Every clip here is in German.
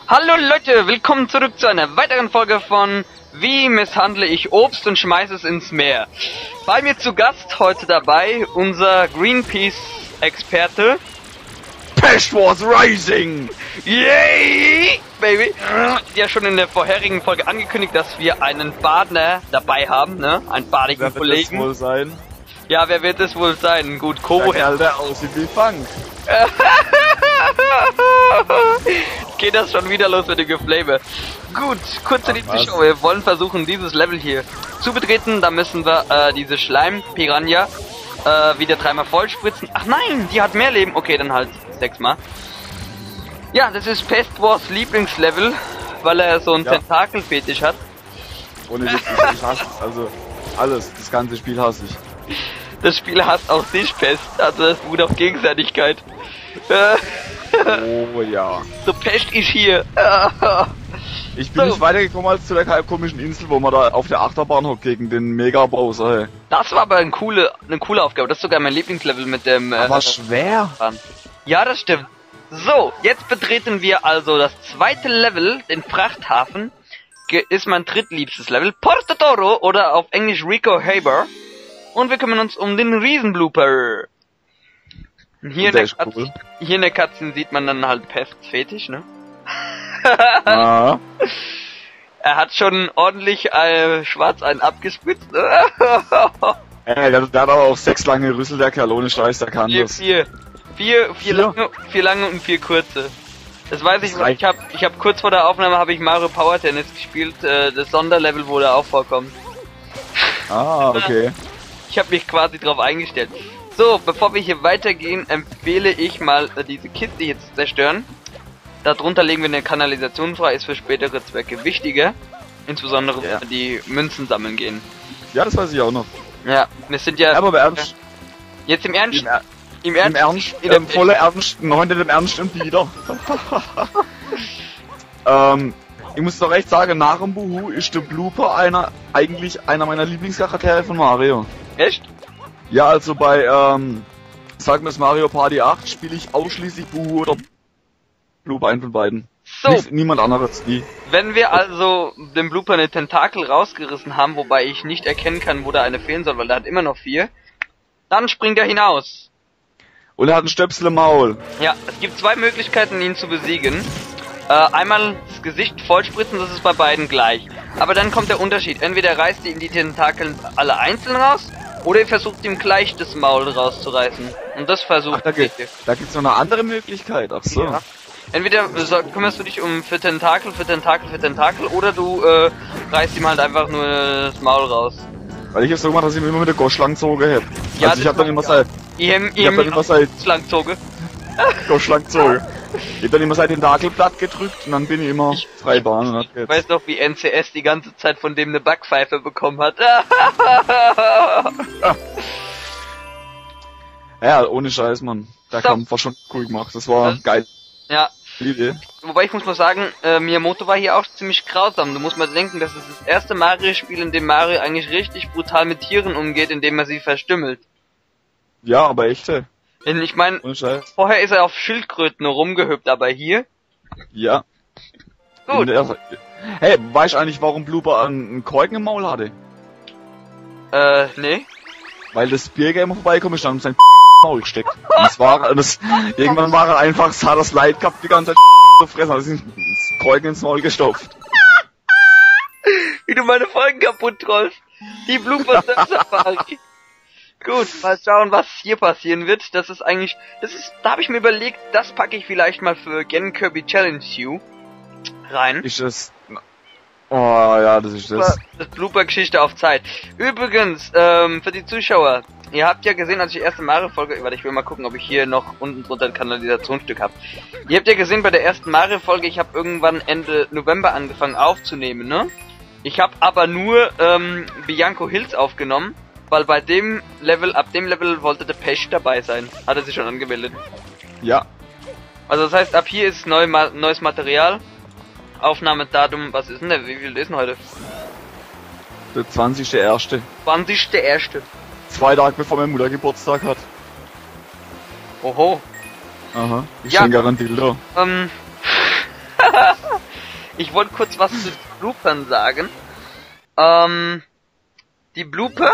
Hallo Leute, willkommen zurück zu einer weiteren Folge von Wie misshandle ich Obst und schmeiße es ins Meer. Bei mir zu Gast heute dabei unser Greenpeace-Experte Pest was rising! Yay! Baby! Ja, schon in der vorherigen Folge angekündigt, dass wir einen Badner dabei haben, ne? Einen badigen Wer wird Kollegen. das wohl sein? Ja, wer wird es wohl sein? Gut, Kobo. Der Kerl, der aussieht wie Funk. Geht das schon wieder los mit dem Geflame. Gut, kurz zu die Zuschauer. Wir wollen versuchen, dieses Level hier zu betreten. Da müssen wir diese Schleim-Piranha wieder dreimal voll spritzen. Ach nein, die hat mehr Leben. Okay, dann halt 6-mal. Ja, das ist Pest Wars Lieblingslevel, weil er so einen Tentakelfetisch hat. Ohne Witz, ich hasse es. Also, alles, das ganze Spiel hasse ich. Das Spiel hasst auch dich, Pest. Also das beruht auf Gegenseitigkeit. Oh ja. So, Pest ist hier. Ich bin nicht weitergekommen als zu der komischen Insel, wo man da auf der Achterbahn hockt gegen den Mega-Bowser, ey. Das war aber eine coole Aufgabe. Das ist sogar mein Lieblingslevel mit dem... Aber schwer. Ja, das stimmt. So, jetzt betreten wir also das zweite Level, den Frachthafen. Ist mein drittliebstes Level. Porto Toro oder auf Englisch Rico Haber. Und wir kümmern uns um den Riesenblooper. Hier in der Cutscene sieht man dann halt Pests Fetisch, ne? Ah. Er hat schon ordentlich schwarz einen abgespritzt. Ey, der hat aber auch 6 lange Rüssel, der Kerl, ohne Scheiß, der kann das. Vier lange und 4 kurze. Das weiß ich, ich hab kurz vor der Aufnahme habe ich Mario Power Tennis gespielt, das Sonderlevel, wo der auch vorkommt. Ah, okay. Ich habe mich quasi drauf eingestellt. So, bevor wir hier weitergehen, empfehle ich mal diese Kiste hier zu zerstören. Darunter legen wir eine Kanalisation frei, ist für spätere Zwecke wichtiger. Insbesondere wenn wir die Münzen sammeln gehen. Ja, das weiß ich auch noch. Ja, wir sind ja... Aber Ernst. Jetzt im Ernst? Im Ernst, voller Ernst, heute im Ernst und wieder. Ich muss doch recht sagen, nach dem Buhu ist der Blooper eigentlich einer meiner Lieblingscharaktere von Mario. Echt? Ja, also bei, sagen wir es Mario Party 8 spiele ich ausschließlich Buhu oder Blooper, einen von beiden. So. Niemand anderes, die. Wenn wir also dem Blooper eine Tentakel rausgerissen haben, wobei ich nicht erkennen kann, wo da eine fehlen soll, weil der hat immer noch 4, dann springt er hinaus. Und er hat einen Stöpsel im Maul. Ja, es gibt 2 Möglichkeiten, ihn zu besiegen. Einmal das Gesicht vollspritzen, das ist bei beiden gleich. Aber dann kommt der Unterschied. Entweder reißt ihr die Tentakeln alle einzeln raus, oder ihr versucht ihm gleich das Maul rauszureißen. Und das versucht da gibt's noch eine andere Möglichkeit, ach so. Ja. Entweder kümmerst du dich für Tentakel, oder du reißt ihm halt einfach nur das Maul raus. Weil ich es so gemacht, dass ich mir immer mit der Goschlangzoge hätte. Ja, also ich hab dann immer seit... Schlangzoge. Goschlangzoge. Ich hab dann immer seit den Tentakelblatt gedrückt und dann bin ich immer Freibahn. Und ich weiß noch, wie NCS die ganze Zeit von dem eine Backpfeife bekommen hat. Ja, ohne Scheiß, Mann. Der Kampf war schon cool gemacht. Das war geil. Ja. Idee. Wobei ich muss mal sagen, Miyamoto war hier auch ziemlich grausam. Du musst mal denken, das ist das erste Mario-Spiel, in dem Mario eigentlich richtig brutal mit Tieren umgeht, indem er sie verstümmelt. Ja, aber echte. Ich meine, vorher ist er auf Schildkröten rumgehüpft, aber hier? Ja. Gut. Hey, weißt du eigentlich, warum Blooper einen Korken im Maul hatte? Nee. Weil das Bierger immer vorbeikommen ist und sein Maul gesteckt. Irgendwann war er einfach, sah das Leid gehabt, die ganze Zeit zu fressen, hat sich das Korken ins Maul gestopft. Wie du meine Folgen kaputt trollst. Die Bloopers der Safari. Gut, mal schauen, was hier passieren wird. Da habe ich mir überlegt, das packe ich vielleicht mal für Gen Kirby Challenge You rein. Ist das... Oh ja, das ist das. Das Blooper-Geschichte auf Zeit. Übrigens, für die Zuschauer, ihr habt ja gesehen, als ich die erste Mario-Folge... Warte, ich will mal gucken, ob ich hier noch unten drunter ein Kanalisationsstück habe. Ihr habt ja gesehen, bei der ersten Mario-Folge, ich habe irgendwann Ende November angefangen aufzunehmen, ne? Ich habe aber nur Bianco Hills aufgenommen. Weil ab dem Level wollte der Pest dabei sein. Hat er sich schon angemeldet. Ja. Also das heißt, ab hier ist neues Material. Aufnahmedatum, was ist denn der? Wie viel ist denn heute? Der 20.01. 20.01. 2 Tage bevor meine Mutter Geburtstag hat. Oho. Aha, ich schenke garantiert. Ich wollte kurz was zu Bloopern sagen. Die Blooper,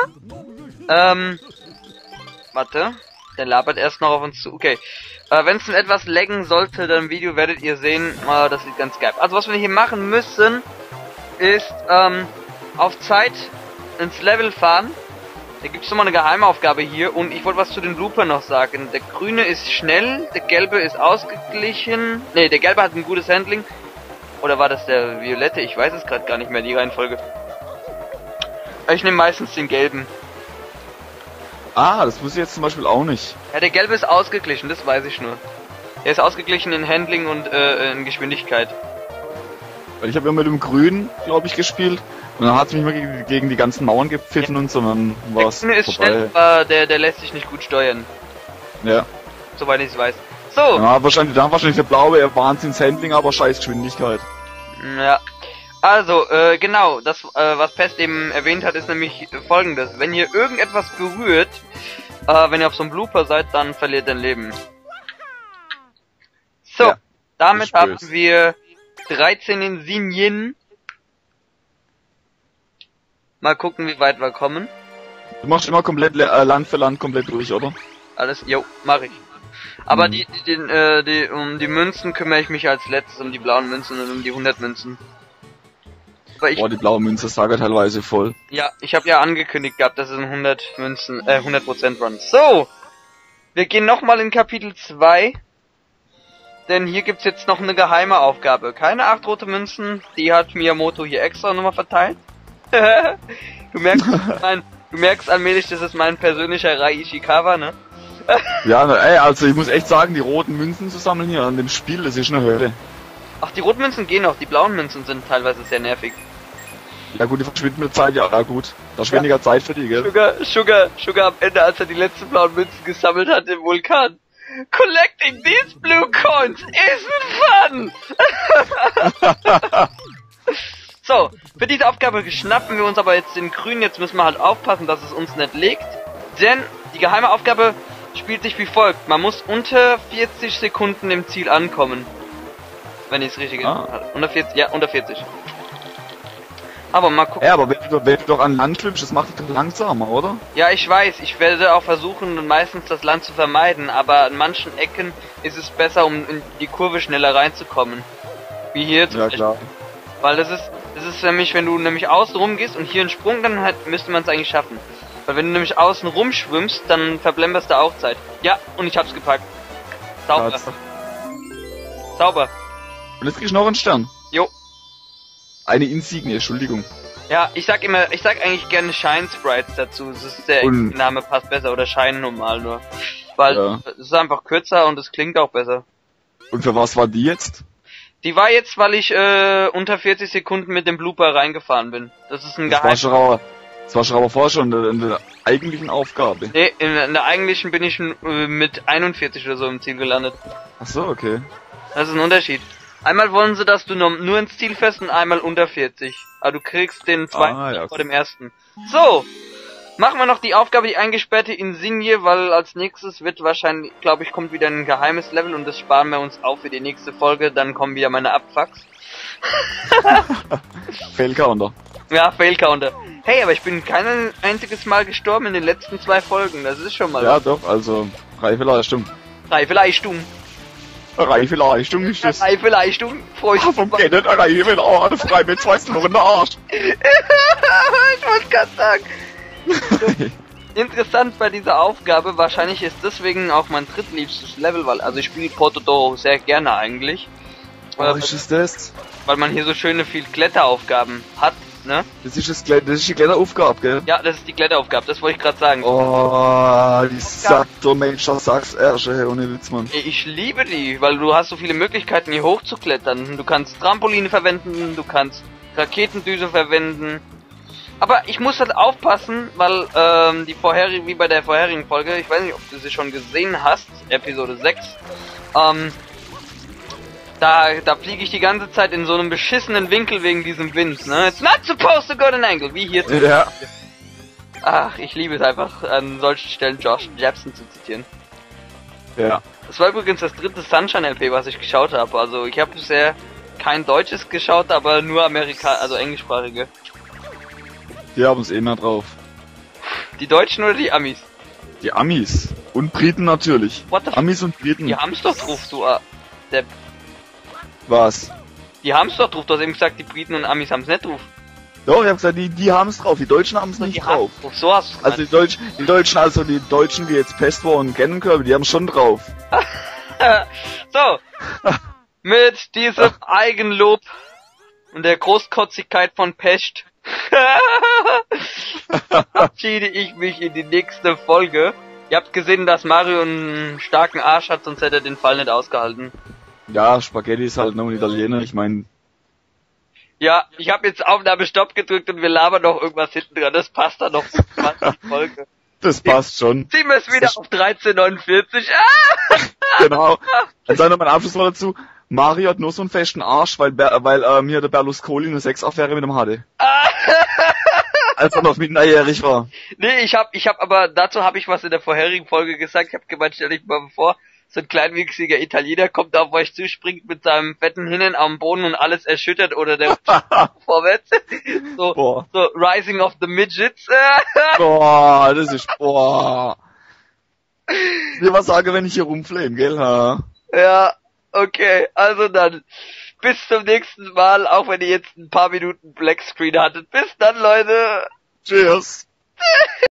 warte, der labert erst noch auf uns zu, okay. Wenn es etwas laggen sollte, dann im Video werdet ihr sehen, das sieht ganz geil. Also was wir hier machen müssen, ist, auf Zeit ins Level fahren. Da gibt es nochmal eine Geheimaufgabe hier und ich wollte was zu den Blooper noch sagen. Der grüne ist schnell, der gelbe ist ausgeglichen. Ne, der gelbe hat ein gutes Handling. Oder war das der violette? Ich weiß es gerade gar nicht mehr, die Reihenfolge. Ich nehme meistens den gelben. Ah, das wusste ich jetzt zum Beispiel auch nicht. Ja, der gelbe ist ausgeglichen, das weiß ich nur. Er ist ausgeglichen in Handling und in Geschwindigkeit. Weil ich habe ja mit dem Grünen, glaube ich, gespielt. Und dann hat es mich mal gegen die ganzen Mauern gepfiffen und so, und dann war es vorbei. Ist schnell, aber der lässt sich nicht gut steuern. Ja. Soweit ich es weiß. So. Ja, wahrscheinlich der blaue Wahnsinns-Handling, aber scheiß Geschwindigkeit. Ja. Also, genau, das, was Pest eben erwähnt hat, ist nämlich folgendes. Wenn ihr irgendetwas berührt, wenn ihr auf so einem Blooper seid, dann verliert ihr ein Leben. So, Ja, damit ist haben böse. wir 13 in Sinjen. Mal gucken, wie weit wir kommen. Du machst immer komplett Land für Land komplett durch, oder? Alles, jo, mach ich. Aber um die Münzen kümmere ich mich als letztes, um die blauen Münzen und um die 100 Münzen. Aber ich, Boah, die blaue Münze ist sogar teilweise voll. ja, ich habe ja angekündigt gehabt, dass es ein 100 Münzen, 100% Run. So! Wir gehen nochmal in Kapitel 2. Denn hier gibt's jetzt noch eine geheime Aufgabe. Keine 8 rote Münzen, die hat Miyamoto hier extra nochmal verteilt. du merkst allmählich, das ist mein persönlicher Rai Ishikawa, ne? Ja, ey, also ich muss echt sagen, die roten Münzen zu sammeln hier an dem Spiel, das ist eine Hölle. Ach, die roten Münzen gehen noch, die blauen Münzen sind teilweise sehr nervig. Ja gut, die verschwinden mit Zeit, ja gut. Da ist weniger Zeit für die, gell? Sugar am Ende, als er die letzten blauen Münzen gesammelt hat im Vulkan. Collecting these blue coins isn't fun! So, für diese Aufgabe schnappen wir uns aber jetzt den grünen, jetzt müssen wir halt aufpassen, dass es uns nicht legt. Denn die geheime Aufgabe spielt sich wie folgt. Man muss unter 40 Sekunden im Ziel ankommen. Wenn ich es richtig habe. Unter 40, ja, unter 40. Aber mal gucken. Ja, aber wenn du doch an Land schwimmst, das macht dich doch langsamer, oder? Ja, ich weiß, ich werde auch versuchen, meistens das Land zu vermeiden, aber an manchen Ecken ist es besser, um in die Kurve schneller reinzukommen. Wie hier zum Beispiel. Klar. Weil das ist nämlich, wenn du nämlich außen rum gehst und hier einen Sprung, dann halt müsste man es eigentlich schaffen. Weil wenn du nämlich außen rum schwimmst, dann verblemberst du auch Zeit. Ja, und ich hab's gepackt. Sauber. Tatsache. Sauber. Und jetzt krieg ich noch einen Stern. Jo. Eine Insignie, Entschuldigung. Ja, ich sag eigentlich gerne Shine Sprites dazu. Das ist der Name passt besser oder Shine normal nur. Weil es ist einfach kürzer und es klingt auch besser. Und für was war die jetzt? Die war jetzt, weil ich unter 40 Sekunden mit dem Blooper reingefahren bin. Das ist ein Das war schon aber vorher schon in der eigentlichen Aufgabe. Nee, in der eigentlichen bin ich mit 41 oder so im Ziel gelandet. Ach so, okay. Das ist ein Unterschied. Einmal wollen sie, dass du nur ins Ziel fährst und einmal unter 40. Aber du kriegst den zweiten ja, vor dem ersten. So, machen wir noch die Aufgabe, die eingesperrte Insignie, weil als nächstes wird wahrscheinlich, glaube ich, kommt wieder ein geheimes Level und das sparen wir uns auf für die nächste Folge. Dann kommen wieder meine Abfucks. Fail-Counter. Ja, Fail-Counter. Hey, aber ich bin kein einziges Mal gestorben in den letzten 2 Folgen. Das ist schon mal... Ja, doch, also reife Leistung. Reife Leistung. Reife Leistung ist das. Reife Leistung. Freu ich mich. Vom Geld reife Leistung. Frei mit 2 Stunden in der Arsch. Ich wollte gerade sagen. Interessant bei dieser Aufgabe, wahrscheinlich ist deswegen auch mein drittliebstes Level, weil, also ich spiele Portodoro sehr gerne eigentlich. Was ist das? Weil man hier so schöne viel Kletteraufgaben hat, ne? Das ist die Kletteraufgabe, gell? Ja, das ist die Kletteraufgabe, das wollte ich gerade sagen. Oh, die sagt der Mensch, das sag's erst, ohne Witz, Mann. Ich liebe die, weil du hast so viele Möglichkeiten hier hochzuklettern. Du kannst Trampoline verwenden, du kannst Raketendüse verwenden. Aber ich muss halt aufpassen, weil wie bei der vorherigen Folge, ich weiß nicht, ob du sie schon gesehen hast, Episode 6, da fliege ich die ganze Zeit in so einem beschissenen Winkel wegen diesem Wind, ne? It's not supposed to go at an angle, wie hier. Ja. Ach, ich liebe es einfach, an solchen Stellen Josh Jepsen zu zitieren. Ja. Das war übrigens das dritte Sunshine LP, was ich geschaut habe. Also ich habe bisher kein Deutsches geschaut, aber nur also englischsprachige. Die haben's eh mehr drauf. Die Deutschen oder die Amis? Die Amis. Und Briten natürlich. What the f- Amis und Briten. Die haben's doch drauf, du Depp. Was? Die haben's doch drauf, du hast eben gesagt, die Briten und Amis haben's nicht drauf. Doch, ich hab gesagt, die haben's drauf. Die Deutschen haben's nicht Die drauf. haben's drauf, so hast du's Also die Deutschen, die jetzt Pest war und kennen können, die haben's schon drauf. So, mit diesem Eigenlob und der Großkotzigkeit von Pest verabschiede ich mich in die nächste Folge. Ihr habt gesehen, dass Mario einen starken Arsch hat, sonst hätte er den Fall nicht ausgehalten. Ja, Spaghetti ist halt noch ein Italiener, ich mein... Ja, ich habe jetzt Aufnahme Stopp gedrückt und wir labern noch irgendwas hinten dran. Das passt dann noch für 20 Folge. Das passt schon. Ziehen wir es wieder auf 13,49. Genau. Dann sei noch mein Abschluss noch dazu. Mario hat nur so einen festen Arsch, weil mir der Berlusconi eine Sexaffäre mit ihm hatte. Als er noch minderjährig war. Nee, ich hab aber, dazu habe ich was in der vorherigen Folge gesagt. Ich habe gemeint, stell dich mal vor, so ein kleinwüchsiger Italiener kommt auf euch zu, springt mit seinem fetten Hinnen am Boden und alles erschüttert oder der vorwärts. So Rising of the Midgets. Boah, das ist, boah. Ich will was sagen, wenn ich hier rumflame, gell, ha? Ja, okay, also dann, bis zum nächsten Mal, auch wenn ihr jetzt ein paar Minuten Blackscreen hattet. Bis dann, Leute. Cheers.